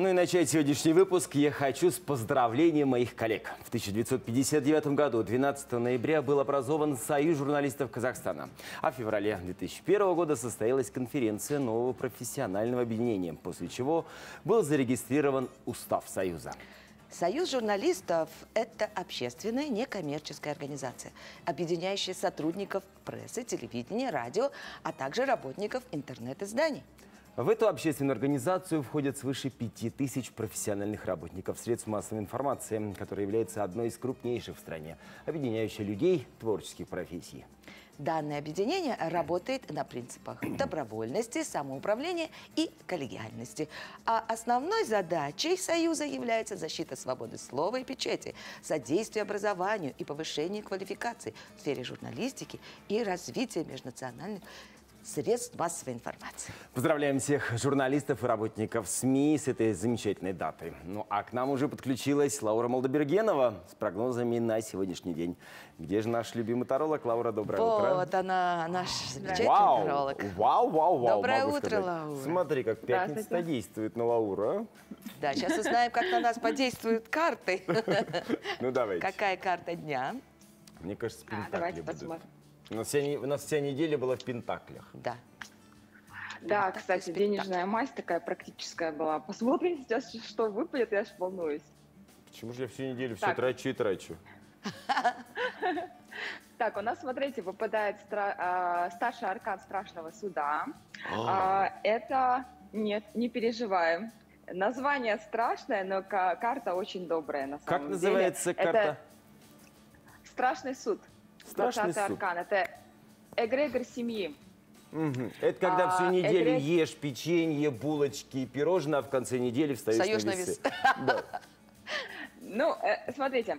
Ну и начать сегодняшний выпуск я хочу с поздравления моих коллег. В 1959 году, 12 ноября, был образован Союз журналистов Казахстана. А в феврале 2001 года состоялась конференция нового профессионального объединения, после чего был зарегистрирован Устав Союза. Союз журналистов – это общественная некоммерческая организация, объединяющая сотрудников прессы, телевидения, радио, а также работников интернет-изданий. В эту общественную организацию входят свыше 5000 профессиональных работников средств массовой информации, которая является одной из крупнейших в стране, объединяющей людей творческих профессий. Данное объединение работает на принципах добровольности, самоуправления и коллегиальности. А основной задачей Союза является защита свободы слова и печати, содействие образованию и повышение квалификации в сфере журналистики и развития межнациональных средств массовой информации. Поздравляем всех журналистов и работников СМИ с этой замечательной датой. Ну а к нам уже подключилась Лаура Молдобергенова с прогнозами на сегодняшний день. Где же наш любимый таролог? Лаура, доброе утро. Вот она, наш замечательный таролог. Вау. Доброе утро, Лаура. Смотри, как пятница действует на Лауру. Да, сейчас узнаем, как на нас подействуют карты. Ну давайте. Какая карта дня? Мне кажется, пентакли давайте будут. посмотрим. У нас вся неделя была в пентаклях. Да. Да, кстати, денежная мазь такая практическая была. Посмотрим сейчас, что выпадет, я аж волнуюсь. Почему же я всю неделю все Так. трачу и трачу? Так, у нас, смотрите, выпадает старший аркан страшного суда. Это, нет, не переживаем. Название страшное, но карта очень добрая на самом деле. Как называется карта? Это страшный суд. Страшный 20-й суд. аркан. Это эгрегор семьи. Угу. Это когда всю неделю эгрегор- ешь печенье, булочки и пирожные, а в конце недели встаешь на весы. Да. Ну, смотрите,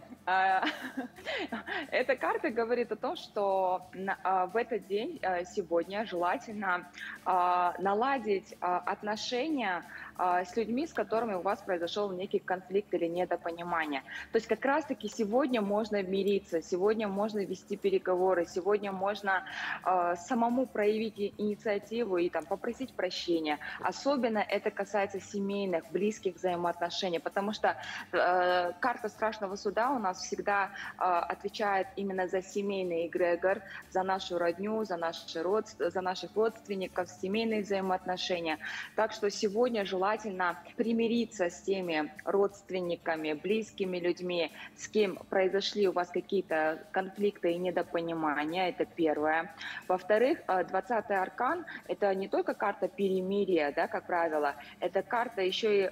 эта карта говорит о том, что в этот день, сегодня, желательно наладить отношения с людьми, с которыми у вас произошел некий конфликт или недопонимание. То есть как раз-таки сегодня можно мириться, сегодня можно вести переговоры, сегодня можно самому проявить инициативу и там, попросить прощения. Особенно это касается семейных, близких взаимоотношений, потому что карта страшного суда у нас всегда отвечает именно за семейный эгрегор, за нашу родню, за наших родственников, семейные взаимоотношения. Так что сегодня желательно примириться с теми родственниками, близкими людьми, с кем произошли у вас какие-то конфликты и недопонимания. Это первое. Во-вторых, 20-й аркан – это не только карта перемирия, да, как правило, это карта еще и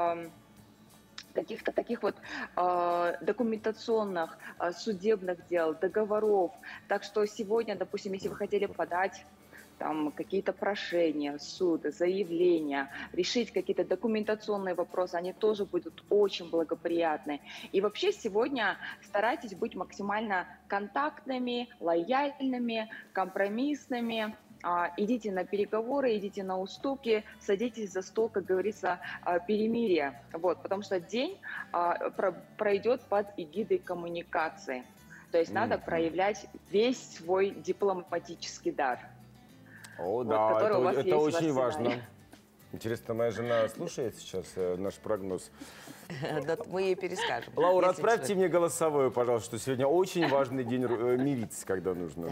каких-то таких вот документационных, судебных дел, договоров. Так что сегодня, допустим, если вы хотели подать там какие-то прошения, суды, заявления, решить какие-то документационные вопросы, они тоже будут очень благоприятны. И вообще сегодня старайтесь быть максимально контактными, лояльными, компромиссными. Идите на переговоры, идите на уступки, садитесь за стол, как говорится, перемирия. Вот, потому что день пройдет под эгидой коммуникации. То есть надо проявлять весь свой дипломатический дар. О, Вот, да, который у вас есть это в очень арсенале. важно. Интересно, моя жена слушает сейчас наш прогноз? Да, мы ей перескажем. Лаура, если отправьте что. мне голосовое, пожалуйста, что сегодня очень важный день мириться, когда нужно.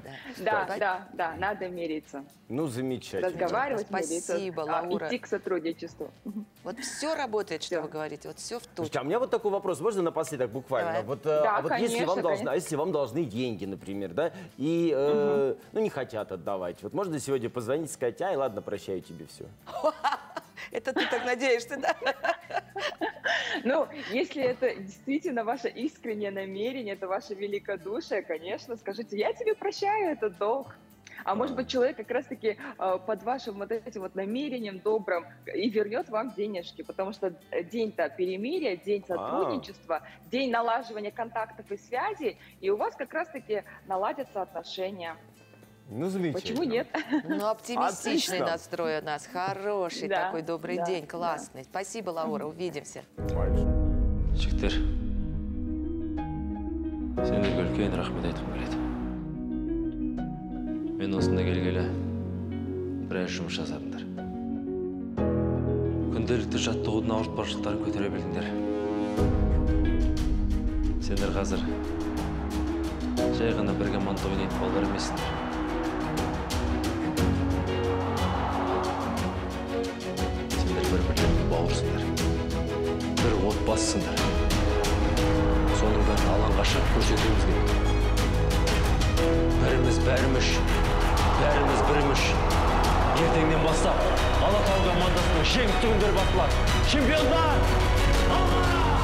Да, надо мириться. Ну, замечательно. Разговаривать, Спасибо, мириться, Лаура. идти к сотрудничеству. Вот все работает, что Всё. вы говорите, вот все в Слушайте, точку. а у меня вот такой вопрос, можно напоследок буквально? Давай. Вот, Да, вот если вам конечно, если вам должны деньги, например, да, и ну, не хотят отдавать, вот можно сегодня позвонить и сказать: ай, ладно, прощаю тебе все. Это ты так надеешься, да? Ну, если это действительно ваше искреннее намерение, это ваше великодушие, конечно, скажите: я тебе прощаю этот долг. А может быть, человек как раз-таки под вашим вот этим вот намерением добрым и вернет вам денежки, потому что день-то перемирия, день сотрудничества, день налаживания контактов и связей, и у вас как раз-таки наладятся отношения. Ну, замечательно. Почему нет? Ну, оптимистичный Отлично. настрой у нас, хороший Да, такой добрый да, день, классный. Спасибо, Лаура, увидимся. жігіттер сендерге үлкен рахмет айтқым келеді. Мен осында келгелі біраз жұмыс жасадыңдар. Күн күнделікті жаттығудың ауыртпашылықтарын көтере білдіңдер. Сендер қазір жай ғана бір команда ойнайтын балалар емессіңдер. Сендер бір-бірлеріңе бауырсыңдар. Бір отбасысыңдар. Соның бәрін алаңға шығып көрсетуіміз керек. Біріміз бәріміз біріміз. Ертеңнен бастап Алатау командасының жеңісті күндері басталады. Чемпиондар! Алға!